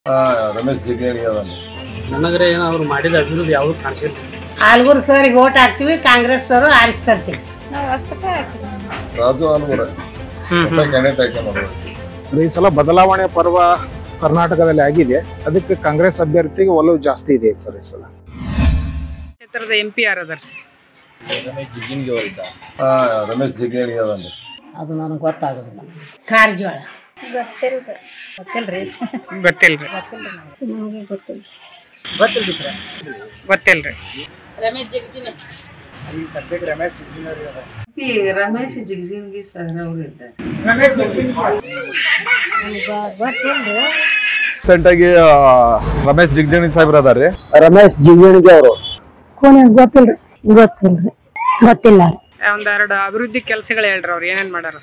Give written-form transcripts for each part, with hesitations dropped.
ರಮೇಶ್ ಜಿಗೇಣಿ ಅದನ್ನು ನನಗರೆ ಏನೋ ಅವ್ರು ಮಾಡಿದ ಅಭಿವೃದ್ಧಿ ಯಾವುದು ಕಾಣಿಸಿಲ್ಲ. ಆಲ್ಗೂರು ಸರ್ಗೆ ಓಟ್ ಹಾಕ್ತಿವಿ, ಕಾಂಗ್ರೆಸ್ ಅವರು ಆರಿಸ್ತಿರ್ತೀವಿ. ರಾಜು ಆಲ್ಗೂರ ಹೊಸ ಕ್ಯಾಂಡಿಡೇಟ್ ಆಯ್ಕೆ ಮಾಡಬೇಕು ಸರ್. ಈ ಸಲ ಬದಲಾವಣೆ ಪರ್ವ ಕರ್ನಾಟಕದಲ್ಲಿ ಆಗಿದೆ, ಅದಕ್ಕೆ ಕಾಂಗ್ರೆಸ್ ಅಭ್ಯರ್ಥಿಗೆ ಒಲವು ಜಾಸ್ತಿ ಇದೆ ಸರ್. ಈ ಸಲ ಕ್ಷೇತ್ರದ MP ಯಾರು ಅದಾರ? ರಮೇಶ್ ಜಿಗೇಣಿ ಅದನ್ನು ಅದು ನನಗೆ ಗೊತ್ತಾಗೋದಿಲ್ಲ. ಕಾರಜೋಳ ಗೊತ್ತಿಲ್ರಿ. ರಮೇಶ್ ಜಿಗಜಿಣಗಿ. ಈ ಸದ್ಯಕ್ಕೆ ರಮೇಶ್ ಜಿಗಜಿಣಗಿ ರಮೇಶ್ ಜಿಗಜಿಣಗಿ ಸರ್ ಅವರು ಇದ್ದಾರೆ. ರೀಸೆಂಟಾಗಿ ರಮೇಶ್ ಜಿಗಜಿಣಿ ಸಾಹೇಬ್ರ ಅದಾರ್ರಿ. ರಮೇಶ್ ಜಿಗಜಿಣಗಿ ಅವರು ಗೊತ್ತಿಲ್ರಿ. ಗೊತ್ತಿಲ್ಲ. ಒಂದೆರಡು ಅಭಿವೃದ್ಧಿ ಕೆಲಸಗಳು ಹೇಳ್ರಿ, ಅವ್ರು ಏನೇನ್ ಮಾಡ್ಯಾರ?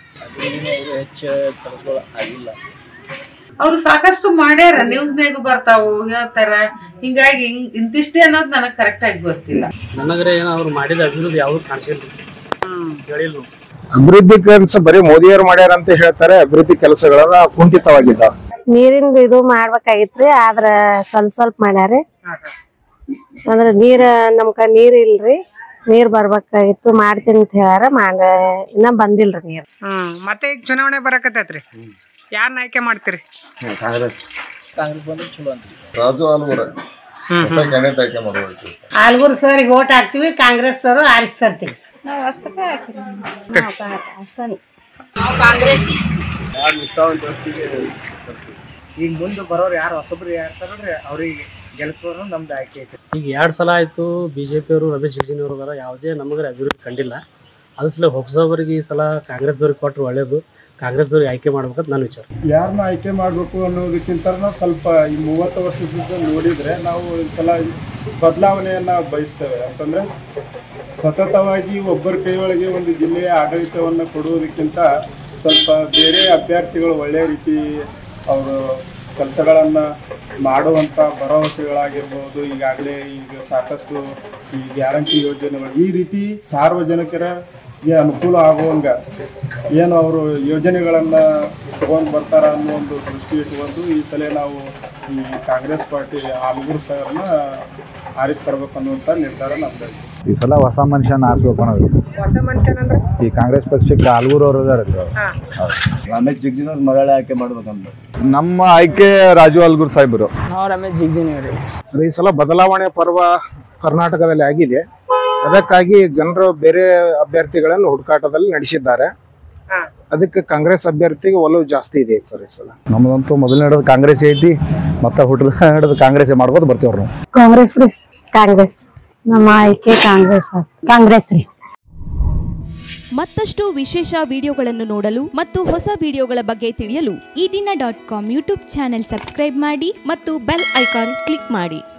ಅವ್ರು ಸಾಕಷ್ಟು ಮಾಡ್ಯಾರ, ನ್ಯೂಸ್ನಾಗ ಬರ್ತಾವು ಹೇಳ್ತಾರ. ಹಿಂಗಾಗಿ ಇಂತಿಷ್ಟೇ ಅನ್ನೋದು ನನಗೆ ಕರೆಕ್ಟ್ ಆಗಿ ಗೊತ್ತಿಲ್ಲ. ನನಗರೆ ಏನೋ ಅವ್ರು ಮಾಡಿದ ಅಭಿವೃದ್ಧಿ ಯಾವುದು ಕಾಣಿಸಿಲ್ಲ. ಹೇಳಿಲ್ಲ. ಅಭಿವೃದ್ಧಿ ಕೆಲಸ ಬರೀ ಮೋದಿಯವರು ಮಾಡ್ಯಾರ ಅಂತ ಹೇಳ್ತಾರೆ. ಅಭಿವೃದ್ಧಿ ಕೆಲಸಗಳೆಲ್ಲ ಕುಂಠಿತವಾಗಿದ್ದಾವೆ. ನೀರಿಂದ ಇದು ಮಾಡ್ಬೇಕಾಗಿತ್ರಿ, ಆದ್ರ ಸ್ವಲ್ಪ ಮಾಡ್ಯಾರಿ. ಅಂದ್ರ ನಮ್ಕ ನೀರ್ ಇಲ್ರಿ, ನೀರ್ ಬರ್ಬೇಕಾಗಿತ್ತು, ಮಾಡ್ತೀನಿ ಅಂತ ಹೇಳ್ಯಾರ. ಇನ್ನ ಬಂದಿಲ್ರಿ ನೀರ್. ಮತ್ತೆ ಈಗ ಚುನಾವಣೆ ಬರಕತ್ತೈತ್ರಿ, ಯಾರನ್ನ ಆಯ್ಕೆ ಮಾಡ್ತೀರಿ? ಕಾಂಗ್ರೆಸ್ ಬಂದ್ರೆ ಚಲೋ ಅಂತ. ರಾಜು ಆಲ್ಗೂರ ಹೊಸ ಕ್ಯಾಂಡಿಡೇಟ್ ಆಯ್ಕೆ ಮಾಡಬೇಕು. ಆಲ್ಗೂರು ಸರ್ಗೆ ಓಟ್ ಹಾಕ್ತಿವಿ, ಕಾಂಗ್ರೆಸ್ ಅವರು ಆರಿಸ್ತಿರ್ತೀವಿ. ಕಾಂಗ್ರೆಸ್ ಈಗ ಮುಂದೆ ಬರೋರು ಯಾರು ಹೊಸಬ್ರು ಇರ್ತಾರಲ್ರಿ, ಅವ್ರಿಗೆ ಗೆಲ್ಸ್ಬೋದು ನಮ್ದು ಆಯ್ಕೆ ಐತಿ. ಈಗ 2 ಸಲ ಆಯ್ತು BJP ಅವರು ರಮೇಶ್ ಜಿಗಜಿಣಿ ಅವರು ಅದಾರ, ಯಾವುದೇ ನಮಗರೆ ಅಭಿವೃದ್ಧಿ ಕಂಡಿಲ್ಲ. ಅದ್ರ ಸಲ ಹೊಸಬರಿಗೆ ಈ ಸಲ ಕಾಂಗ್ರೆಸ್ದವ್ರಿಗೆ ಕೊಟ್ಟರು ಒಳ್ಳೇದು, ಕಾಂಗ್ರೆಸ್ದವ್ರಿಗೆ ಆಯ್ಕೆ ಮಾಡ್ಬೇಕಂತ ನನ್ನ ವಿಚಾರ. ಯಾರನ್ನ ಆಯ್ಕೆ ಮಾಡಬೇಕು ಅನ್ನೋದಕ್ಕಿಂತ ನಾವು ಸ್ವಲ್ಪ ಈ 30 ವರ್ಷದಿಂದ ನೋಡಿದರೆ ನಾವು ಈ ಸಲ ಬದಲಾವಣೆಯನ್ನು ಬಯಸ್ತೇವೆ. ಅಂತಂದರೆ ಸತತವಾಗಿ ಒಬ್ಬರ ಕೈಯೊಳಗೆ ಒಂದು ಜಿಲ್ಲೆಯ ಆಡಳಿತವನ್ನು ಕೊಡುವುದಕ್ಕಿಂತ ಸ್ವಲ್ಪ ಬೇರೆ ಅಭ್ಯರ್ಥಿಗಳು ಒಳ್ಳೆಯ ರೀತಿ ಅವರು ಕೆಲಸಗಳನ್ನು ಮಾಡುವಂಥ ಭರವಸೆಗಳಾಗಿರ್ಬೋದು. ಈಗಾಗಲೇ ಈಗ ಸಾಕಷ್ಟು ಈ ಗ್ಯಾರಂಟಿ ಯೋಜನೆಗಳು ಈ ರೀತಿ ಸಾರ್ವಜನಿಕರಿಗೆ ಅನುಕೂಲ ಆಗುವಂಗ ಏನು ಅವರು ಯೋಜನೆಗಳನ್ನು ತಗೊಂಡು ಬರ್ತಾರ ಅನ್ನೋ ಒಂದು ದೃಷ್ಟಿ ಇಟ್ಕೊಂಡು ಈ ಸಲ ನಾವು ಈ ಕಾಂಗ್ರೆಸ್ ಪಾರ್ಟಿ ಆಲ್ಗೂರು ಸಾಹೇಬ್ರನ್ನ ಆರಿಸ್ತರಬೇಕು ಅನ್ನುವಂಥ ನಿರ್ಧಾರ ನಮ್ದು. ಈ ಸಲ ಹೊಸ ಮನುಷ್ಯನ ಆರಿಸ್ಬೇಕು ಅನ್ನೋದು. ಹೊಸ ಮನುಷ್ಯನಂದ್ರೆ ಈ ಕಾಂಗ್ರೆಸ್ ಪಕ್ಷಕ್ಕೆ ಆಲ್ಗೂರು ಅವರು ಇದಾರೆ. ರಮೇಶ್ ಜಿಗಜಿಣಿ ಅವ್ರ ಮಗಳ ಆಯ್ಕೆ ಮಾಡ್ಬೇಕಂತ ನಮ್ಮ ಆಯ್ಕೆ ರಾಜು ಆಲ್ಗೂರು ಸಾಹೇಬರು. ನಾವು ರಮೇಶ್ ಜಿಗಜಿಣಗಿ ಅವ್ರಿ. ಸರ್. ಈ ಸಲ ಬದಲಾವಣೆ ಪರ್ವ ಕರ್ನಾಟಕದಲ್ಲಿ ಆಗಿದೆ, ಅದಕ್ಕಾಗಿ ಜನರು ಬೇರೆ ಅಭ್ಯರ್ಥಿಗಳನ್ನು ಹುಡುಕಾಟದಲ್ಲಿ ನಡೆಸಿದ್ದಾರೆ. ಅದಕ್ಕೆ ಕಾಂಗ್ರೆಸ್ ಅಭ್ಯರ್ಥಿಗೆ ಒಲವು ಜಾಸ್ತಿ ಇದೆ ಸರ್. ಈ ಸಲ ನಮ್ಮದಂತೂ ಮೊದಲು ನಡೆದ ಕಾಂಗ್ರೆಸ್ ಐತಿ, ಮತ್ತೆ ಹುಟ್ಟದ ನಡೆದ ಕಾಂಗ್ರೆಸ್ ಮಾಡ್ಬೋದು ಬರ್ತೀವ್ರಿ ನಾವು. ಕಾಂಗ್ರೆಸ್ ರೀ. ಕಾಂಗ್ರೆಸ್ ನಮ್ಮ ಆಯ್ಕೆ ಕಾಂಗ್ರೆಸ್ ರೀ. ಮತ್ತಷ್ಟು ವಿಶೇಷ ವಿಡಿಯೋಗಳನ್ನು ನೋಡಲು ಮತ್ತು ಹೊಸ ವಿಡಿಯೋಗಳ ಬಗ್ಗೆ ತಿಳಿಯಲು ಈ ದಿನ .com ಯೂಟ್ಯೂಬ್ ಚಾನೆಲ್ ಸಬ್ಸ್ಕ್ರೈಬ್ ಮಾಡಿ ಮತ್ತು ಬೆಲ್ ಐಕಾನ್ ಕ್ಲಿಕ್ ಮಾಡಿ.